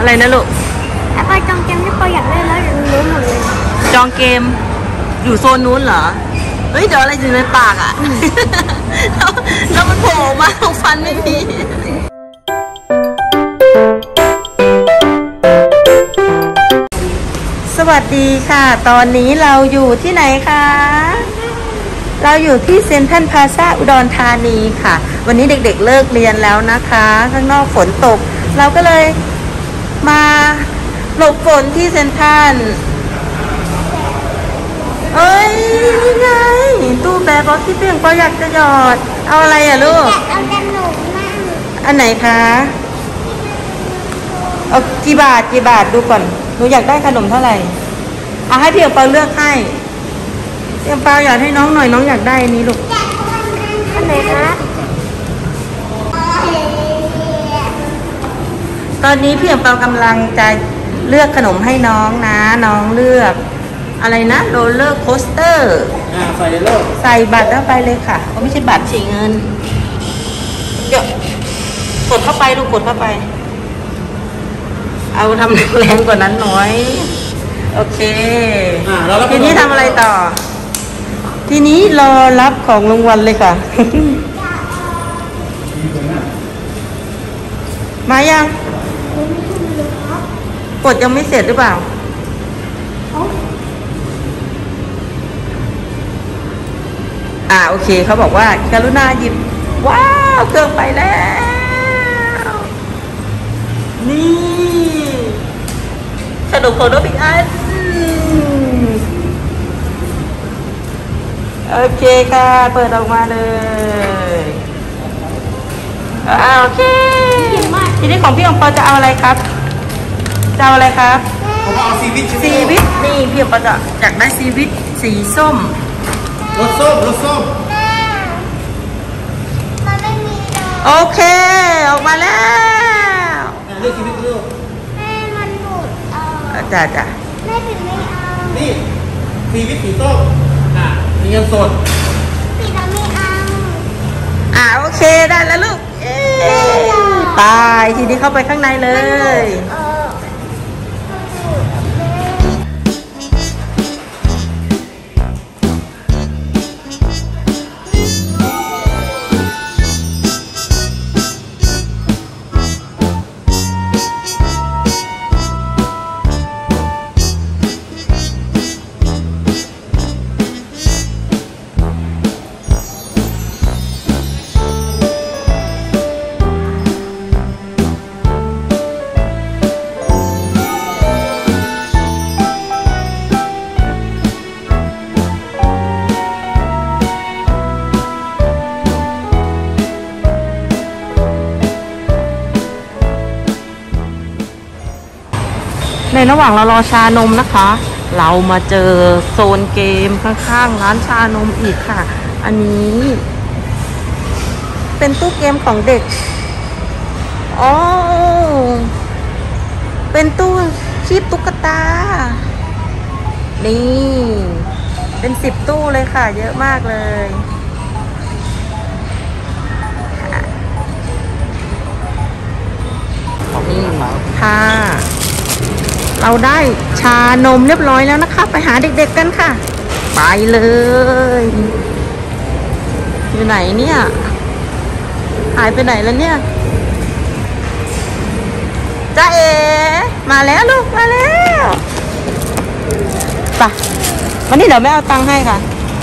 อะไรนะลูกไอ้ปอยจองเกมที่ปอยอยากเล่นแล้วรู้หมดเลยจองเกมอยู่โซนนู้นเหรอเฮ้ยเดี๋ยวอะไรอยู่ในปากอ่ะแล้วมันโผล่มาตรงฟันไม่มีสวัสดีค่ะตอนนี้เราอยู่ที่ไหนคะเราอยู่ที่เซ็นทรัลพลาซ่าอุดรธานีค่ะวันนี้เด็กๆเลิกเรียนแล้วนะคะข้างนอกฝนตกเราก็เลยมาหลบฝนที่เซ็นทรัลเอ้ยนี่ไงตู้แบบบอสที่เพียงก็อยากจะหยอดเอาอะไรอ่ะลูกเอาขนมมั่งอันไหนคะเอากี่บาทดูก่อนหนูอยากได้ขนมเท่าไหร่เอาให้พี่อังเปาเลือกให้พี่อังเปาอยากให้น้องหน่อยน้องอยากได้อันนี้ลูกอันไหนคะตอนนี้พี่อังเปากำลังจะเลือกขนมให้น้องนะน้องเลือกอะไรนะโรลเลอร์โคสเตอร์ใส่บัตรเข้าไปเลยค่ะเขาไม่ใช่บัตรฉีกเงินเดี๋ยวกดเข้าไปลูกกดเข้าไปเอาทำแรงกว่านั้นน้อยโอเคทีนี้ทำอะไรต่อทีนี้รอรับของรางวัลเลยค่ะ มายังกดยังไม่เสร็จหรือเปล่าโอเคเขาบอกว่ากรุณาหยิบว้าวเครื่องไปแล้วนี่ขนมของน้องบิ๊กอันโอเคค่ะเปิดออกมาเลยโอเคทีนี้ของพี่องค์ปอจะเอาอะไรครับจะเอาอะไรครับผมเอาซีวิตนี่พี่องค์ปอจะอยากได้ซีวิตสีส้มรสส้มมันไม่มีดอกโอเคออกมาแล้วเลือกซีวิตลูกแม่มันหลุดจ้ะแม่ถึงไม่เอานี่ซีวิตสีส้มมีเงินสดปิดแล้วไม่เอาโอเคได้แล้วลูกไปทีนี้เข้าไปข้างในเลยในระหว่างเรารอชานมนะคะเรามาเจอโซนเกมข้างๆร้านชานมอีกค่ะอันนี้เป็นตู้เกมของเด็กเป็นตู้คีบตุ๊กตานี่เป็น10 ตู้เลยค่ะเยอะมากเลยนี่ค่ะเราได้ชานมเรียบร้อยแล้วนะคะไปหาเด็กๆกันค่ะไปเลยอยู่ไหนเนี่ยหายไปไหนแล้วเนี่ยจ้าเอ๋มาแล้วลูกมาแล้วไปวันนี้เดี๋ยวแม่เอาตังค์ให้ค่ะ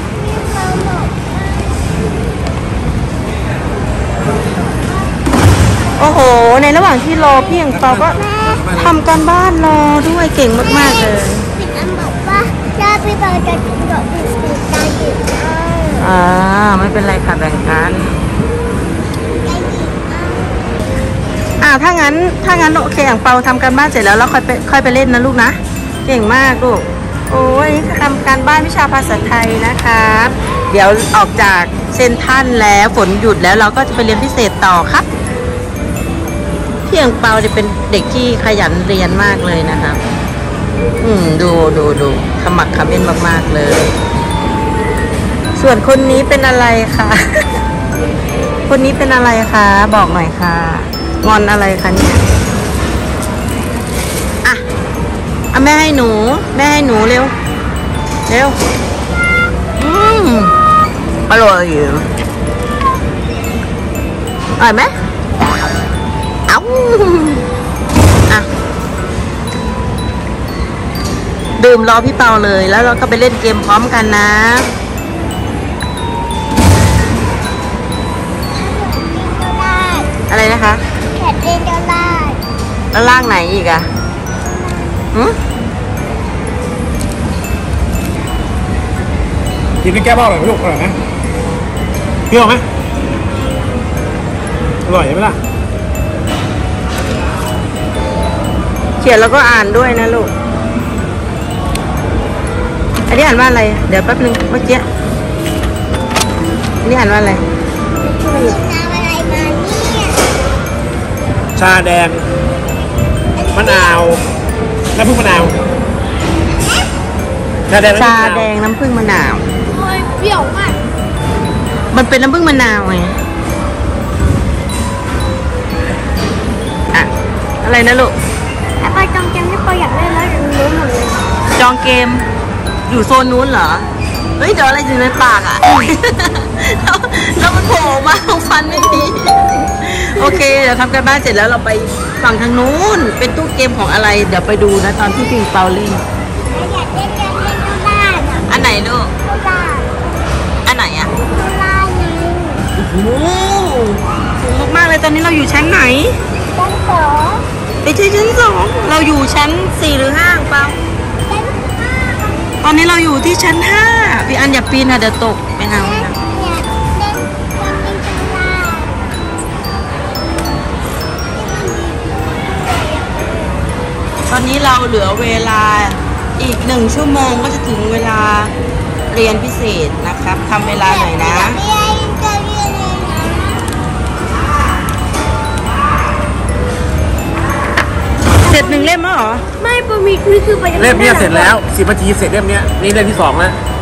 โอ้โหในระหว่างที่รอพี่อังเปาก็ทำการบ้านรอด้วยเก่งมากๆเลยปิดอันบอกว่าจะไปเปิดจะกินดอกปิดใจกินไม่เป็นไรค่ะแบ่งกันถ้างั้นโอเคอังเปาทำการบ้านเสร็จแล้วค่อยไปเล่นนะลูกนะเก่งมากลูกโอ้ยทำการบ้านวิชาภาษาไทยนะคะเดี๋ยวออกจากเซ็นทรัลแล้วฝนหยุดแล้วเราก็จะไปเรียนพิเศษต่อครับพี่อังเปาจะเป็นเด็กที่ขยันเรียนมากเลยนะครับดูขมักเขม้นมากๆเลยส่วนคนนี้เป็นอะไรคะคนนี้เป็นอะไรคะบอกหน่อยค่ะงอนอะไรคะเนี่ยอ่ะแม่ให้หนูเร็วเร็วอร่อยไหมเอ้าอ่ะดื่มรอพี่เปาเลยแล้วเราก็ไปเล่นเกมพร้อมกันนะอะไรนะคะแขนเล่นก็ได้แล้วล่างไหนอีกอะกินเป็นแก้วเปล่าหน่อยลูกอร่อยไหมเปรี้ยวไหมอร่อยไหมล่ะเขียนแล้วก็อ่านด้วยนะลูกอันนี้อ่านว่าอะไรเดี๋ยวแป๊บนึงเมื่อกี้อันนี้อ่านว่าอะไรกินน้ำอะไรมาเนี่ยชาแดงมะนาวน้ำผึ้งมะนาวชาแดงชาแดงน้ำผึ้งมะนาวโอ้ยเปรี้ยวมากมันเป็นน้ำผึ้งมะนาวไงอะอะไรนะลูกแต่พอจำเกมที่พออยากเล่นแล้วรู้หมดเลยจองเกมอยู่โซนนู้นเหรอเฮ้ยเดี๋ยวอะไรอยู่ในปากอ่ะ แล้วมันโผล่มาฟันไม่มีโอเคเดี๋ยวทำกันบ้านเสร็จแล้วเราไปฝั่งทางนู้นเป็นตู้เกมของอะไรเดี๋ยวไปดูนะตอนที่พี่เปาเล่นอยากเล่นเกมเล่นก็ได้นะอันไหนลูกก็ได้อันไหนอ่ะก็ได้ไงโอ้โหสูงมากๆเลยตอนนี้เราอยู่ชั้นไหนชั้นสองไม่ใช่ชั้น2เราอยู่ชั้น4หรือ5เปล่าชั้นห้าตอนนี้เราอยู่ที่ชั้น5พี่อันอย่าปีนค่ะเดี๋ยวตกไม่เอาอยากเล่นเกมเล่นก็ได้ตอนนี้เราเหลือเวลาอีก1 ชั่วโมงก็จะถึงเวลาเรียนพิเศษนะครับทำเวลาหน่อยนะไม่ได้จะเรียนเลยนะเสร็จ1 เล่มแล้วเหรอไม่ปมีนี่คือไปเล่มเนี้ยเสร็จแล้ว10 นาทีเสร็จเล่มเนี้ยนี่เล่มที่2แล้ว